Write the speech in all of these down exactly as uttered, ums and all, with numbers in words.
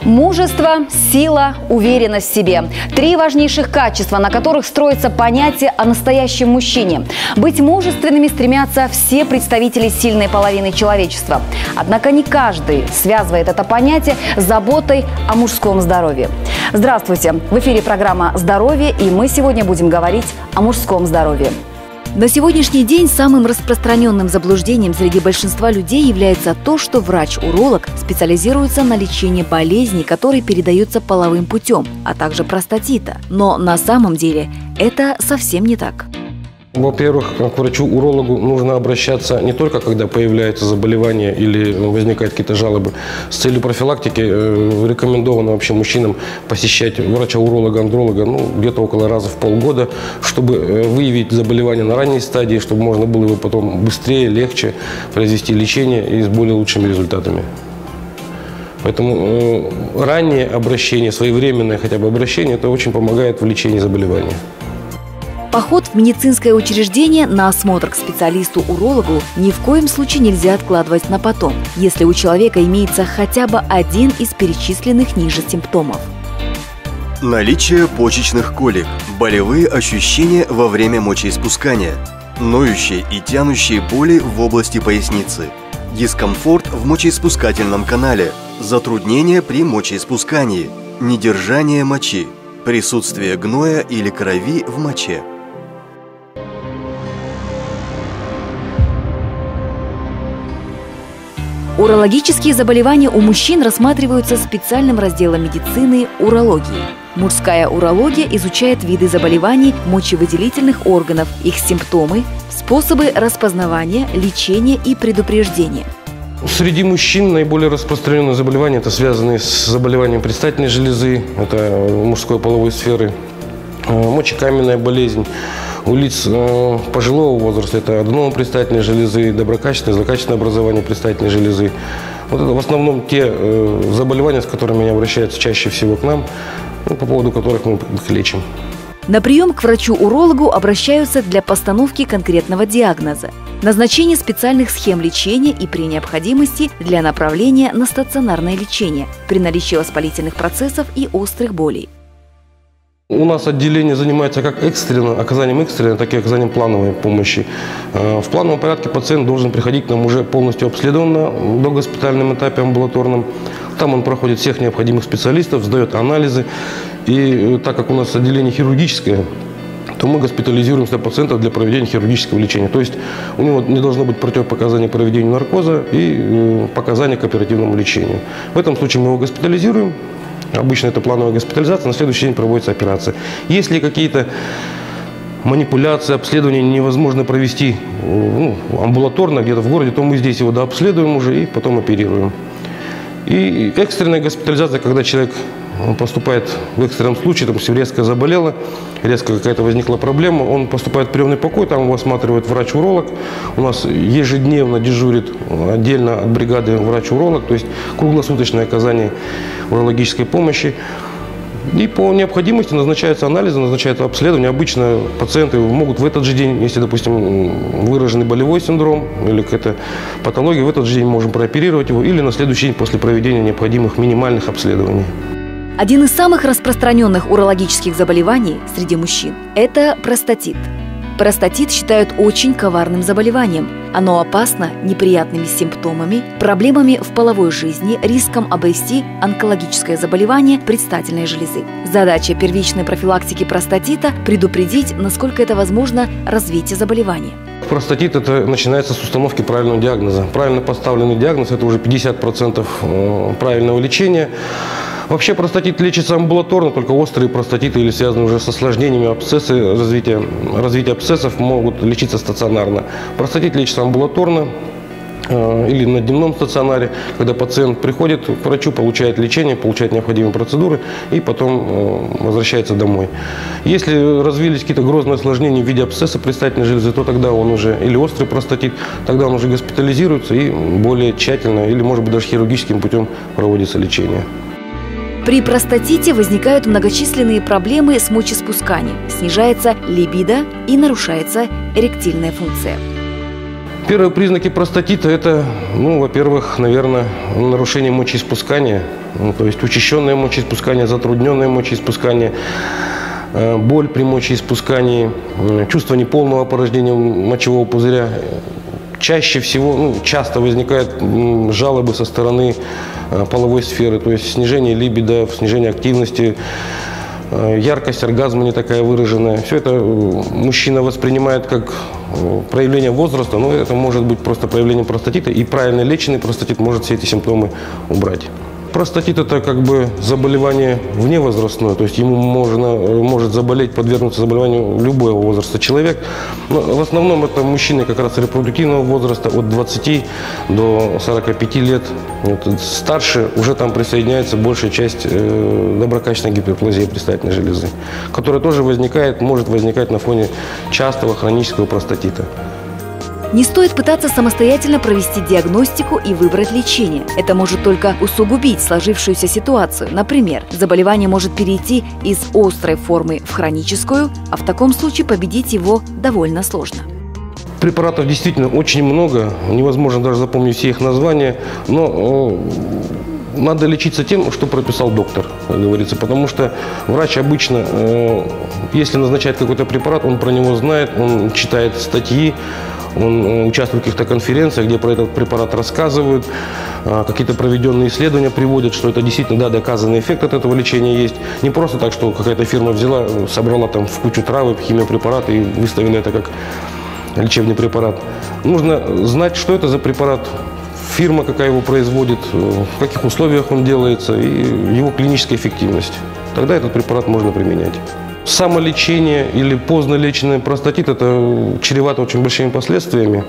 Мужество, сила, уверенность в себе. Три важнейших качества, на которых строится понятие о настоящем мужчине. Быть мужественными стремятся все представители сильной половины человечества. Однако не каждый связывает это понятие с заботой о мужском здоровье. Здравствуйте! В эфире программа «Здоровье», и мы сегодня будем говорить о мужском здоровье. На сегодняшний день самым распространенным заблуждением среди большинства людей является то, что врач-уролог специализируется на лечении болезней, которые передаются половым путем, а также простатита. Но на самом деле это совсем не так. Во-первых, к врачу-урологу нужно обращаться не только, когда появляется заболевание или возникают какие-то жалобы. С целью профилактики рекомендовано вообще мужчинам посещать врача-уролога, андролога ну, где-то около раза в полгода, чтобы выявить заболевание на ранней стадии, чтобы можно было его потом быстрее, легче произвести лечение и с более лучшими результатами. Поэтому э, раннее обращение, своевременное хотя бы обращение, это очень помогает в лечении заболевания. Поход в медицинское учреждение на осмотр к специалисту-урологу ни в коем случае нельзя откладывать на потом, если у человека имеется хотя бы один из перечисленных ниже симптомов. Наличие почечных колик, болевые ощущения во время мочеиспускания, ноющие и тянущие боли в области поясницы, дискомфорт в мочеиспускательном канале, затруднения при мочеиспускании, недержание мочи, присутствие гноя или крови в моче. Урологические заболевания у мужчин рассматриваются специальным разделом медицины – урологии. Мужская урология изучает виды заболеваний мочевыделительных органов, их симптомы, способы распознавания, лечения и предупреждения. Среди мужчин наиболее распространенные заболевания – это связанные с заболеванием предстательной железы, это мужской половой сферы, мочекаменная болезнь. У лиц э, пожилого возраста это аденома предстательной железы, доброкачественное, злокачественное образование предстательной железы. Вот это в основном те э, заболевания, с которыми они обращаются чаще всего к нам, ну, по поводу которых мы их лечим. На прием к врачу-урологу обращаются для постановки конкретного диагноза, назначения специальных схем лечения и при необходимости для направления на стационарное лечение при наличии воспалительных процессов и острых болей. У нас отделение занимается как экстренно, оказанием экстренной, так и оказанием плановой помощи. В плановом порядке пациент должен приходить к нам уже полностью обследован на догоспитальном этапе амбулаторном. Там он проходит всех необходимых специалистов, сдает анализы. И так как у нас отделение хирургическое, то мы госпитализируем пациентов для проведения хирургического лечения. То есть у него не должно быть противопоказаний к проведению наркоза и показаний к оперативному лечению. В этом случае мы его госпитализируем. Обычно это плановая госпитализация, на следующий день проводится операция. Если какие-то манипуляции, обследования невозможно провести ну, амбулаторно где-то в городе, то мы здесь его дообследуем уже и потом оперируем. И экстренная госпитализация, когда человек поступает в экстренном случае, там все резко заболело, резко какая-то возникла проблема, он поступает в приемный покой, там его осматривает врач-уролог. У нас ежедневно дежурит отдельно от бригады врач-уролог, то есть круглосуточное оказание урологической помощи. И по необходимости назначаются анализы, назначается обследование. Обычно пациенты могут в этот же день, если, допустим, выраженный болевой синдром или какая-то патология, в этот же день можем прооперировать его или на следующий день после проведения необходимых минимальных обследований. Один из самых распространенных урологических заболеваний среди мужчин – это простатит. Простатит считают очень коварным заболеванием. Оно опасно неприятными симптомами, проблемами в половой жизни, риском обрести онкологическое заболевание предстательной железы. Задача первичной профилактики простатита – предупредить, насколько это возможно, развитие заболевания. Простатит – это начинается с установки правильного диагноза. Правильно поставленный диагноз – это уже пятьдесят процентов правильного лечения. Вообще простатит лечится амбулаторно, только острые простатиты или связанные уже с осложнениями абсцессы, развитие, развитие абсцессов могут лечиться стационарно. Простатит лечится амбулаторно э, или на дневном стационаре, когда пациент приходит к врачу, получает лечение, получает необходимые процедуры и потом э, возвращается домой. Если развились какие-то грозные осложнения в виде абсцесса предстательной железы, то тогда он уже, или острый простатит, тогда он уже госпитализируется и более тщательно, или может быть даже хирургическим путем проводится лечение. При простатите возникают многочисленные проблемы с мочеиспусканием, снижается либидо и нарушается эректильная функция. Первые признаки простатита – это, ну, во-первых, наверное, нарушение мочеиспускания, ну, то есть учащенное мочеиспускание, затрудненное мочеиспускание, э, боль при мочеиспускании, э, чувство неполного опорожнения мочевого пузыря. Чаще всего, ну, часто возникают м, жалобы со стороны э, половой сферы, то есть снижение либидо, снижение активности, э, яркость оргазма не такая выраженная. Все это мужчина воспринимает как проявление возраста, но это может быть просто проявление простатита, и правильно леченный простатит может все эти симптомы убрать. Простатит – это как бы заболевание вневозрастное, то есть ему можно, может заболеть, подвергнуться заболеванию любого возраста человек. Но в основном это мужчины как раз репродуктивного возраста от двадцати до сорока пяти лет. Вот, старше уже там присоединяется большая часть э, доброкачественной гиперплазии предстательной железы, которая тоже возникает, может возникать на фоне частого хронического простатита. Не стоит пытаться самостоятельно провести диагностику и выбрать лечение. Это может только усугубить сложившуюся ситуацию. Например, заболевание может перейти из острой формы в хроническую, а в таком случае победить его довольно сложно. Препаратов действительно очень много, невозможно даже запомнить все их названия, но э, надо лечиться тем, что прописал доктор, как говорится, потому что врач обычно, э, если назначает какой-то препарат, он про него знает, он читает статьи, он участвует в каких-то конференциях, где про этот препарат рассказывают, какие-то проведенные исследования приводят, что это действительно, да, доказанный эффект от этого лечения есть. Не просто так, что какая-то фирма взяла, собрала там в кучу травы, химиопрепараты и выставила это как лечебный препарат. Нужно знать, что это за препарат, фирма, какая его производит, в каких условиях он делается и его клиническая эффективность. Тогда этот препарат можно применять. Самолечение или поздно леченный простатит – это чревато очень большими последствиями.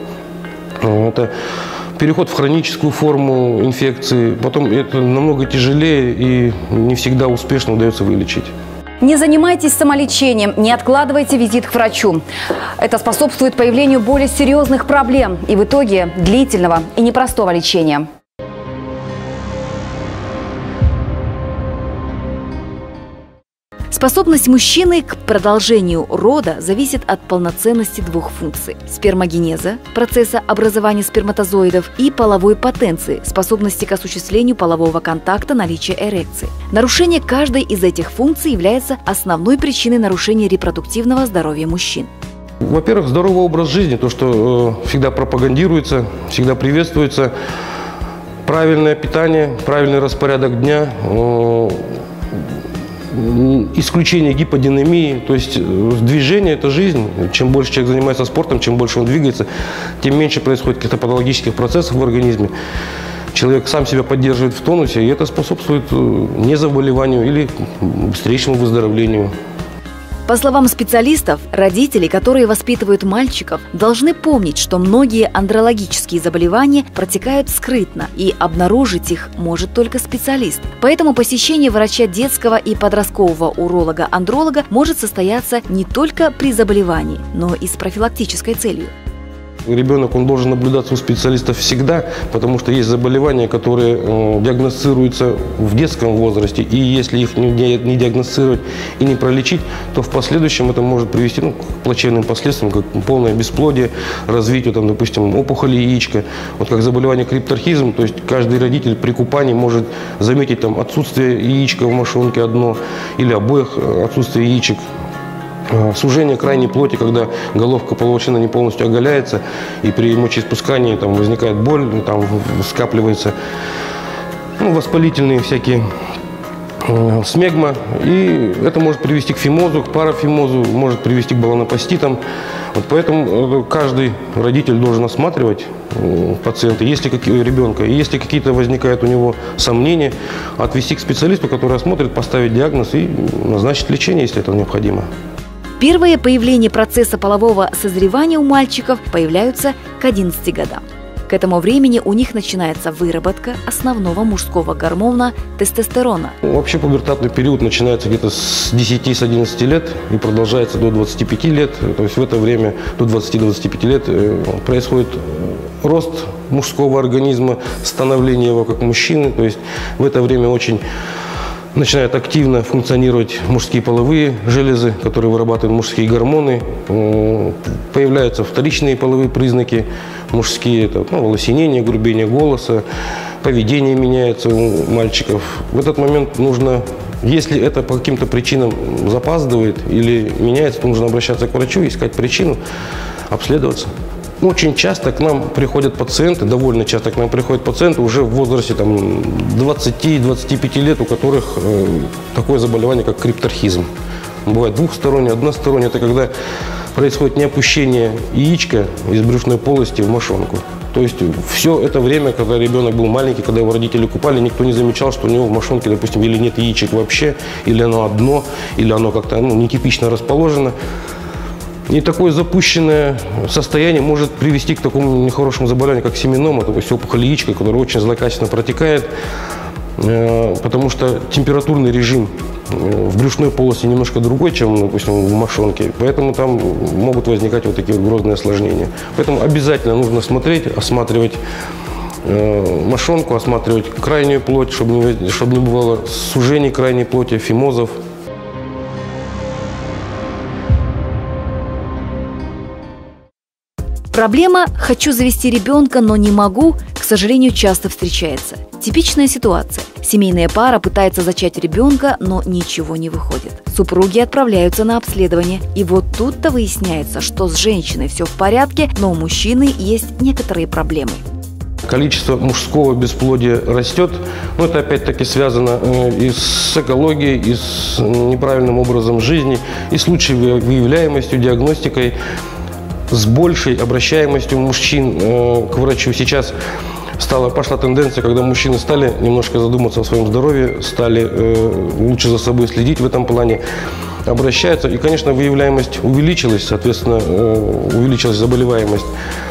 Это переход в хроническую форму инфекции. Потом это намного тяжелее и не всегда успешно удается вылечить. Не занимайтесь самолечением, не откладывайте визит к врачу. Это способствует появлению более серьезных проблем и в итоге длительного и непростого лечения. Способность мужчины к продолжению рода зависит от полноценности двух функций – спермогенеза, процесса образования сперматозоидов, и половой потенции, способности к осуществлению полового контакта, наличия эрекции. Нарушение каждой из этих функций является основной причиной нарушения репродуктивного здоровья мужчин. Во-первых, здоровый образ жизни, то, что э, всегда пропагандируется, всегда приветствуется. Правильное питание, правильный распорядок дня, э, исключение гиподинамии, то есть движение – это жизнь. Чем больше человек занимается спортом, чем больше он двигается, тем меньше происходит каких-то патологических процессов в организме. Человек сам себя поддерживает в тонусе, и это способствует незаболеванию или быстрейшему выздоровлению. По словам специалистов, родители, которые воспитывают мальчиков, должны помнить, что многие андрологические заболевания протекают скрытно, и обнаружить их может только специалист. Поэтому посещение врача детского и подросткового уролога-андролога может состояться не только при заболевании, но и с профилактической целью. Ребенок, он должен наблюдаться у специалистов всегда, потому что есть заболевания, которые э, диагностируются в детском возрасте, и если их не, не диагностировать и не пролечить, то в последующем это может привести, ну, к плачевным последствиям, как полное бесплодие, развитию, там, допустим, опухоли яичка, вот как заболевание крипторхизм, то есть каждый родитель при купании может заметить там отсутствие яичка в мошонке одно или обоих отсутствие яичек. Сужение крайней плоти, когда головка полового члена не полностью оголяется, и при мочеиспускании там возникает боль, там скапливается, ну, воспалительные всякие э, смегма, и это может привести к фимозу, к парафимозу, может привести к баллонопаститам. Вот поэтому каждый родитель должен осматривать э, пациента, если какие, ребенка, и если какие-то возникают у него сомнения, отвести к специалисту, который осмотрит, поставить диагноз и назначить лечение, если это необходимо. Первые появления процесса полового созревания у мальчиков появляются к одиннадцати годам. К этому времени у них начинается выработка основного мужского гормона тестостерона. Вообще пубертатный период начинается где-то с десяти-одиннадцати лет и продолжается до двадцати пяти лет. То есть в это время, до двадцати-двадцати пяти лет, происходит рост мужского организма, становление его как мужчины. То есть в это время очень Начинают активно функционировать мужские половые железы, которые вырабатывают мужские гормоны. Появляются вторичные половые признаки мужские, это ну, волосинение, грубение голоса, поведение меняется у мальчиков. В этот момент нужно, если это по каким-то причинам запаздывает или меняется, то нужно обращаться к врачу, искать причину, обследоваться. Очень часто к нам приходят пациенты, довольно часто к нам приходят пациенты уже в возрасте двадцати-двадцати пяти лет, у которых э, такое заболевание, как крипторхизм. Бывает двухстороннее, одностороннее. Это когда происходит не опущение яичка из брюшной полости в мошонку. То есть все это время, когда ребенок был маленький, когда его родители купали, никто не замечал, что у него в мошонке, допустим, или нет яичек вообще, или оно одно, или оно как-то ну, нетипично расположено. И такое запущенное состояние может привести к такому нехорошему заболеванию, как семенома, то есть опухоль яичка, которая очень злокачественно протекает, потому что температурный режим в брюшной полости немножко другой, чем, допустим, в мошонке. Поэтому там могут возникать вот такие вот грозные осложнения. Поэтому обязательно нужно смотреть, осматривать мошонку, осматривать крайнюю плоть, чтобы не, чтобы не бывало сужений крайней плоти, фимозов. Проблема «хочу завести ребенка, но не могу», к сожалению, часто встречается. Типичная ситуация. Семейная пара пытается зачать ребенка, но ничего не выходит. Супруги отправляются на обследование. И вот тут-то выясняется, что с женщиной все в порядке, но у мужчины есть некоторые проблемы. Количество мужского бесплодия растет. Но это опять-таки связано и с экологией, и с неправильным образом жизни, и с лучшей выявляемостью, диагностикой, с большей обращаемостью мужчин э, к врачу. Сейчас стала, пошла тенденция, когда мужчины стали немножко задуматься о своем здоровье, стали э, лучше за собой следить в этом плане, обращаются. И, конечно, выявляемость увеличилась, соответственно, э, увеличилась заболеваемость.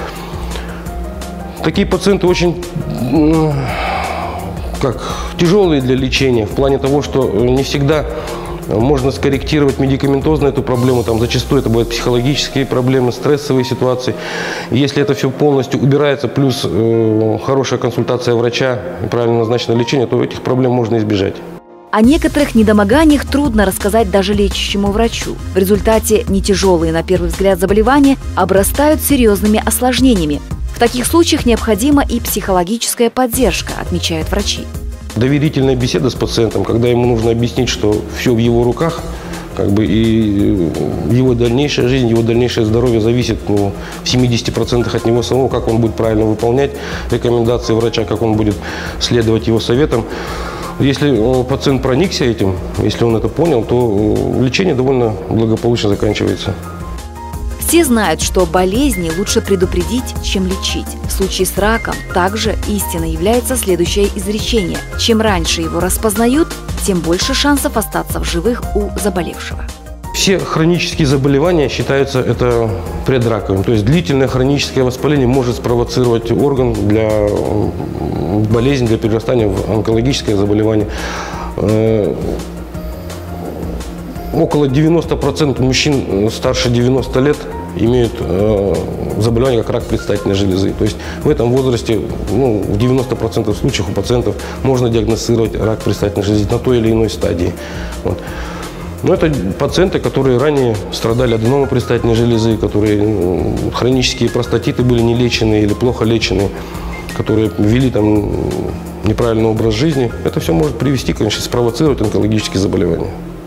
Такие пациенты очень э, как, тяжелые для лечения, в плане того, что не всегда можно скорректировать медикаментозно эту проблему, там зачастую это бывают психологические проблемы, стрессовые ситуации. И если это все полностью убирается, плюс э, хорошая консультация врача и правильно назначенное лечение, то этих проблем можно избежать. О некоторых недомоганиях трудно рассказать даже лечащему врачу. В результате нетяжелые на первый взгляд заболевания обрастают серьезными осложнениями. В таких случаях необходима и психологическая поддержка, отмечают врачи. Доверительная беседа с пациентом, когда ему нужно объяснить, что все в его руках, как бы, и его дальнейшая жизнь, его дальнейшее здоровье зависит ну, в семидесяти процентах от него самого, как он будет правильно выполнять рекомендации врача, как он будет следовать его советам. Если пациент проникся этим, если он это понял, то лечение довольно благополучно заканчивается. Все знают, что болезни лучше предупредить, чем лечить. В случае с раком также истиной является следующее изречение. Чем раньше его распознают, тем больше шансов остаться в живых у заболевшего. Все хронические заболевания считаются это предраковым. То есть длительное хроническое воспаление может спровоцировать орган для болезни, для перерастания в онкологическое заболевание. Около девяноста процентов мужчин старше девяноста лет имеют э, заболевание, как рак предстательной железы. То есть в этом возрасте ну, в девяноста процентах случаев у пациентов можно диагностировать рак предстательной железы на той или иной стадии. Вот. Но это пациенты, которые ранее страдали аденомой предстательной железы, которые ну, хронические простатиты были не лечены или плохо лечены, которые вели там неправильный образ жизни. Это все может привести, конечно, спровоцировать онкологические заболевания.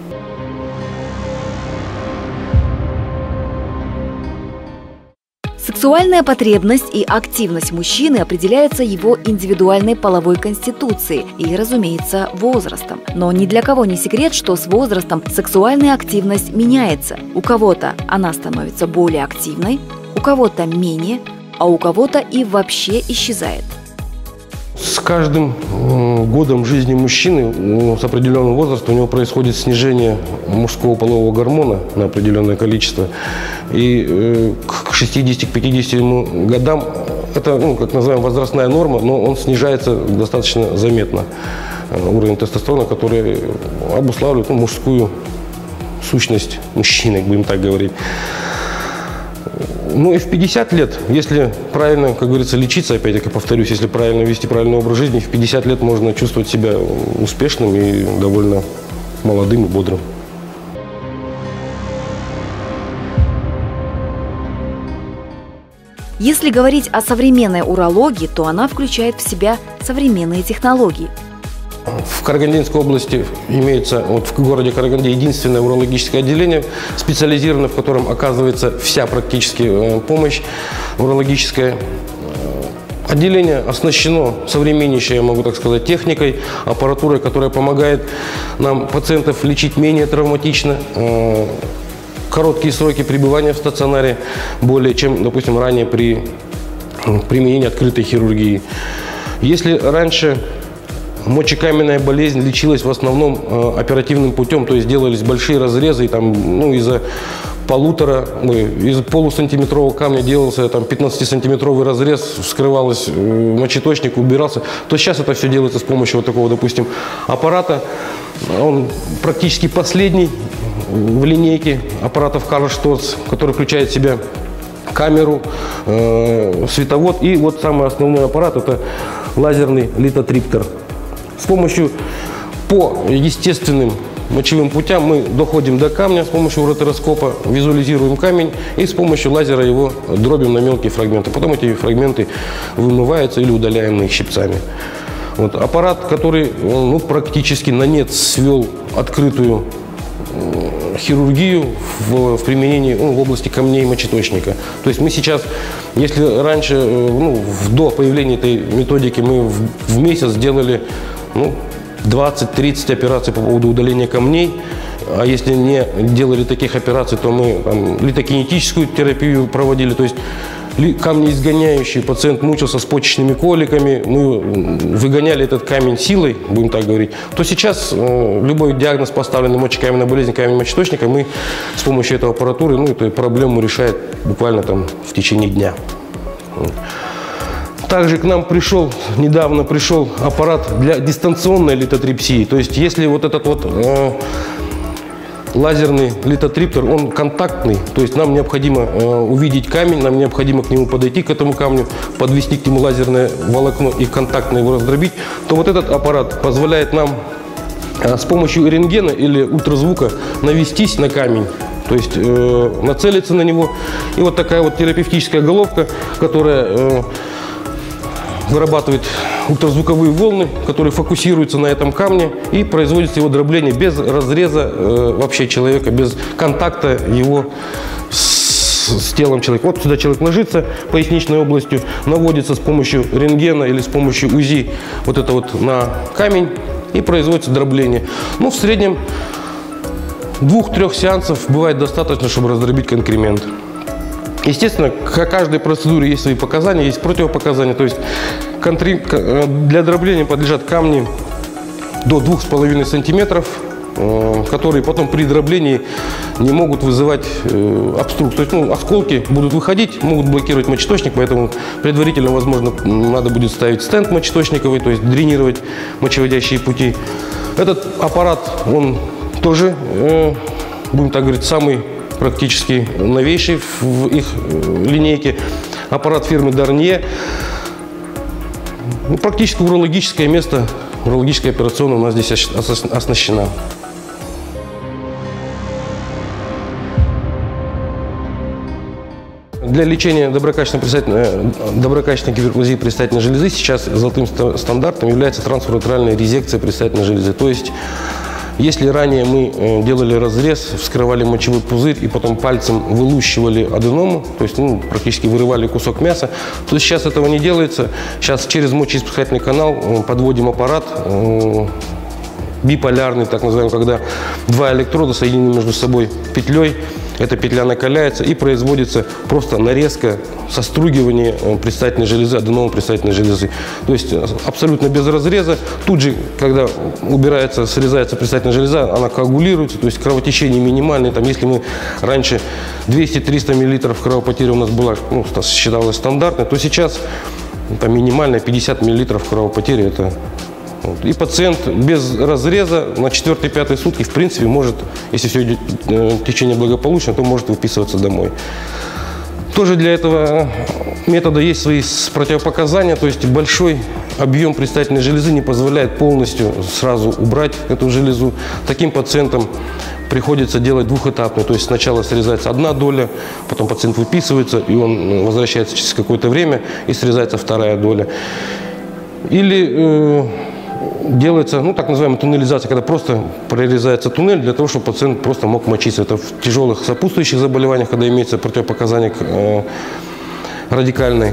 Сексуальная потребность и активность мужчины определяются его индивидуальной половой конституцией и, разумеется, возрастом. Но ни для кого не секрет, что с возрастом сексуальная активность меняется. У кого-то она становится более активной, у кого-то менее, а у кого-то и вообще исчезает. С каждым годом жизни мужчины с определенным возрастом у него происходит снижение мужского полового гормона на определенное количество. И к шестидесяти-пятидесяти годам это, ну, как называем, возрастная норма, но он снижается достаточно заметно. Уровень тестостерона, который обуславливает ну, мужскую сущность мужчины, будем так говорить. Ну и в пятьдесят лет, если правильно, как говорится, лечиться, опять-таки повторюсь, если правильно вести правильный образ жизни, в пятьдесят лет можно чувствовать себя успешным и довольно молодым и бодрым. Если говорить о современной урологии, то она включает в себя современные технологии. В Карагандинской области имеется, вот в городе Караганде, единственное урологическое отделение, специализированное, в котором оказывается вся практически помощь урологическая. Отделение оснащено современнейшей, я могу так сказать, техникой, аппаратурой, которая помогает нам пациентов лечить менее травматично. Короткие сроки пребывания в стационаре, более чем, допустим, ранее при применении открытой хирургии. Если раньше мочекаменная болезнь лечилась в основном э, оперативным путем, то есть делались большие разрезы, и там, ну, из-за полутора, из полусантиметрового камня делался там пятнадцатисантиметровый разрез, вскрывалось э, мочеточник, убирался, то сейчас это все делается с помощью вот такого, допустим, аппарата. Он практически последний в линейке аппаратов Карл Шторц, который включает в себя камеру, э, световод и вот самый основной аппарат — это лазерный литотриптор. С помощью, по естественным мочевым путям мы доходим до камня с помощью уретероскопа, визуализируем камень и с помощью лазера его дробим на мелкие фрагменты. Потом эти фрагменты вымываются или удаляем их щипцами. Вот аппарат, который, ну, практически на нет свел открытую хирургию в, в применении, ну, в области камней мочеточника. То есть мы сейчас, если раньше, ну, до появления этой методики мы в, в месяц делали, ну, двадцать-тридцать операций по поводу удаления камней, а если не делали таких операций, то мы там литокинетическую терапию проводили, то есть камни изгоняющие, пациент мучился с почечными коликами, мы выгоняли этот камень силой, будем так говорить, то сейчас э, любой диагноз, поставленный мочекаменная болезнь, камень мочеточника, мы с помощью этой аппаратуры, ну, эту проблему решает буквально там в течение дня. Также к нам пришел, недавно пришел аппарат для дистанционной литотрипсии, то есть если вот этот вот э, лазерный литотриптор, он контактный, то есть нам необходимо э, увидеть камень, нам необходимо к нему подойти, к этому камню, подвести к нему лазерное волокно и контактно его раздробить, то вот этот аппарат позволяет нам э, с помощью рентгена или ультразвука навестись на камень, то есть э, нацелиться на него. И вот такая вот терапевтическая головка, которая э, вырабатывает ультразвуковые волны, которые фокусируются на этом камне, и производится его дробление без разреза э, вообще человека, без контакта его с, с телом человека. Вот сюда человек ложится поясничной областью, наводится с помощью рентгена или с помощью УЗИ вот это вот на камень, и производится дробление. Ну, в среднем двух-трех сеансов бывает достаточно, чтобы раздробить конкремент. Естественно, к каждой процедуре есть свои показания, есть противопоказания. То есть для дробления подлежат камни до двух с половиной сантиметров, которые потом при дроблении не могут вызывать обструкцию. То есть, ну, осколки будут выходить, могут блокировать мочеточник, поэтому предварительно, возможно, надо будет ставить стенд мочеточниковый, то есть дренировать мочеводящие пути. Этот аппарат, он тоже, будем так говорить, самый практически новейший в их линейке. Аппарат фирмы Дарнье. Ну, практически урологическое место, урологическая операционная у нас здесь оснащена. Для лечения доброкачественной, доброкачественной гиперплазии предстательной железы сейчас золотым стандартом является трансуретральная резекция предстательной железы. То есть, если ранее мы делали разрез, вскрывали мочевой пузырь и потом пальцем вылущивали аденому, то есть, ну, практически вырывали кусок мяса, то сейчас этого не делается. Сейчас через мочеиспускательный канал подводим аппарат биполярный, так называемый, когда два электрода соединены между собой петлей. Эта петля накаляется и производится просто нарезка, состругивание предстательной железы, аденомы предстательной железы. То есть абсолютно без разреза. Тут же, когда убирается, срезается предстательная железа, она коагулируется, то есть кровотечение минимальное. Там, если мы раньше двести-триста миллилитров кровопотери у нас была, ну, считалось стандартной, то сейчас там, минимальная пятьдесят миллилитров кровопотери. Это И пациент без разреза на четвёртые-пятые сутки, в принципе, может, если все идет в течение благополучно, то может выписываться домой. Тоже для этого метода есть свои противопоказания, то есть большой объем предстательной железы не позволяет полностью сразу убрать эту железу. Таким пациентам приходится делать двухэтапно, то есть сначала срезается одна доля, потом пациент выписывается, и он возвращается через какое-то время, и срезается вторая доля. Или э, делается, ну, так называемая туннелизация, когда просто прорезается туннель для того, чтобы пациент просто мог мочиться. Это в тяжелых сопутствующих заболеваниях, когда имеется противопоказание к э, радикальной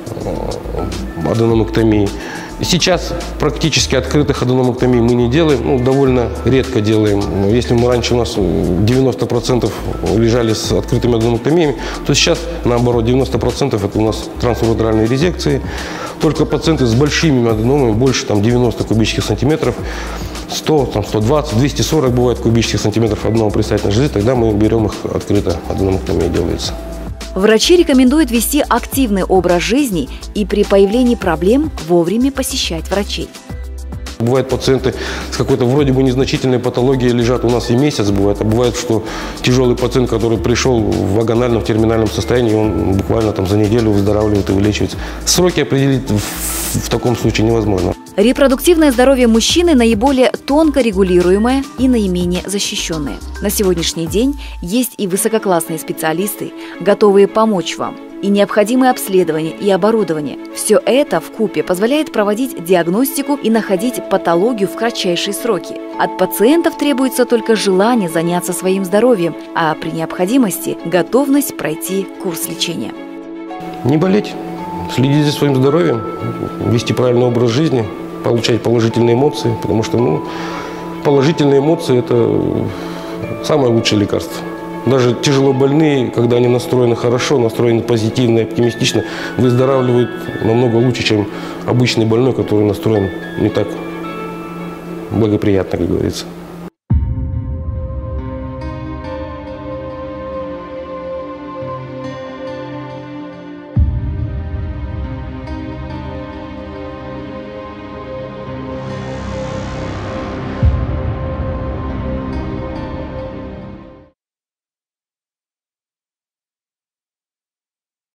э, аденомэктомии. Сейчас практически открытых аденомэктомий мы не делаем, ну, довольно редко делаем. Если мы раньше у нас девяносто процентов лежали с открытыми аденомэктомиями, то сейчас, наоборот, девяносто процентов это у нас трансуретральные резекции. Только пациенты с большими аденомами, больше там, девяноста кубических сантиметров, сто, там, сто двадцать, двести сорок бывает кубических сантиметров одного предстательной железы, тогда мы берем их открыто, аденомэктомия делается. Врачи рекомендуют вести активный образ жизни и при появлении проблем вовремя посещать врачей. Бывают пациенты с какой-то вроде бы незначительной патологией лежат у нас и месяц бывает. А бывает, что тяжелый пациент, который пришел в вагональном, в терминальном состоянии, он буквально там за неделю выздоравливает и вылечивается. Сроки определить в, в таком случае невозможно. Репродуктивное здоровье мужчины наиболее тонко регулируемое и наименее защищенное. На сегодняшний день есть и высококлассные специалисты, готовые помочь вам, и необходимые обследования и оборудование. Все это вкупе позволяет проводить диагностику и находить патологию в кратчайшие сроки. От пациентов требуется только желание заняться своим здоровьем, а при необходимости готовность пройти курс лечения. Не болеть, следить за своим здоровьем, вести правильный образ жизни, получать положительные эмоции, потому что ну, положительные эмоции – это самое лучшее лекарство. Даже тяжело больные, когда они настроены хорошо, настроены позитивно и оптимистично, выздоравливают намного лучше, чем обычный больной, который настроен не так благоприятно, как говорится.